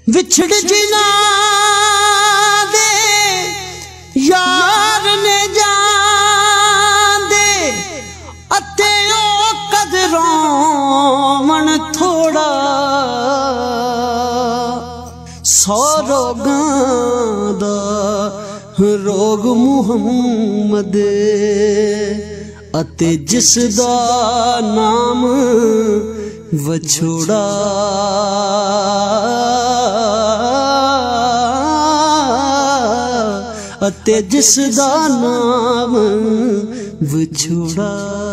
विछड़ जिना दे यार ने जांदे अते ओ कदरों थोड़ा सौ रोगां दा रोग मुहम्मद अते जिस दा नाम वछोड़ा अते जिस दा नाम वछोड़ा।